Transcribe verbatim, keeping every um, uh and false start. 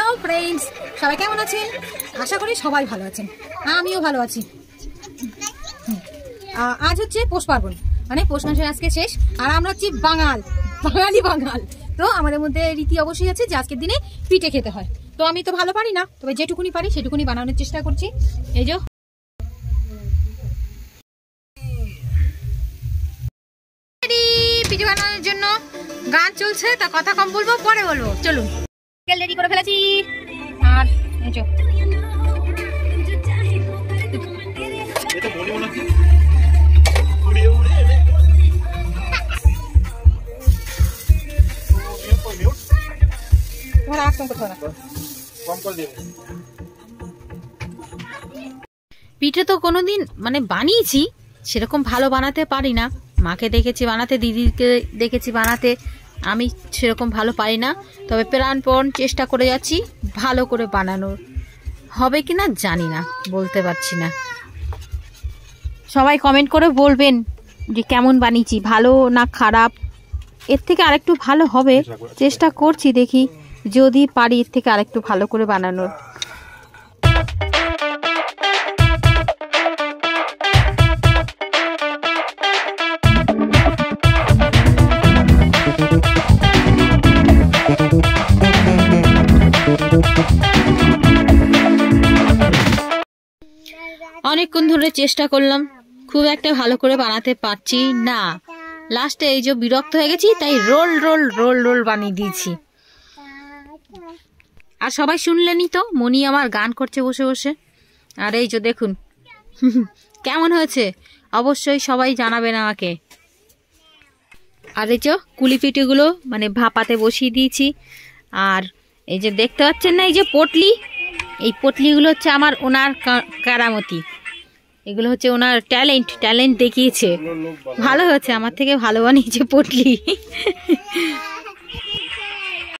Hello friends, সবাই কেমন আছেন? আশা করি সবাই ভালো আছেন, আমিও ভালো আছি। আজ হচ্ছে পৌষ পার্বণ, মানে পৌষ মাসের আজকে শেষ, আর আমরা হচ্ছি বাঙাল, বাঙালি বাঙাল। তো আমাদের মধ্যে রীতি অবশ্যই আছে যে আজকের দিনে পিঠে খেতে হয়। তো আমি তো ভালো পারি না, তবে যেটুকুনি পারি সেটুকুনি বানানোর চেষ্টা করছি। এই যে পিঠে বানানোর জন্য গান চলছে, তা কথা কম বলবো, পরে বলবো। চলুন, রেডি করে ফেলেছি। আর এই যে পিঠে তো কোনোদিন মানে বানিয়েছি, সেরকম ভালো বানাতে পারি না। মাকে দেখেছি বানাতে, দিদিকে দেখেছি বানাতে, আমি সেরকম ভালো পারি না। তবে প্রাণপণ চেষ্টা করে যাচ্ছি ভালো করে বানানোর। হবে কি না জানি না, বলতে পারছি না। সবাই কমেন্ট করে বলবেন যে কেমন বানিয়েছি, ভালো না খারাপ। এর থেকে আরেকটু ভালো হবে, চেষ্টা করছি, দেখি যদি পারি এর থেকে আরেকটু ভালো করে বানানোর। অনেকক্ষণ ধরে চেষ্টা করলাম, খুব একটা ভালো করে বানাতে পারছি না। লাস্টে এই যে বিরক্ত হয়ে গেছি, তাই রোল রোল রোল রোল বানিয়ে দিয়েছি। আর সবাই শুনলেনই তো, মনি আমার গান করছে বসে বসে। আর এই যে দেখুন কেমন হয়েছে, অবশ্যই সবাই জানাবেন আমাকে। আর এই যে কুলি পিঠেগুলো মানে ভাপাতে বসিয়ে দিয়েছি। আর এই যে দেখতে পাচ্ছেন না, এই যে পটলি, এই পটলিগুলো হচ্ছে আমার ওনার কারামতি, এগুলো হচ্ছে ওনার ট্যালেন্ট, ট্যালেন্ট দেখিয়েছে। ভালো হয়েছে, আমার থেকে ভালো বানিয়েছে পটলি।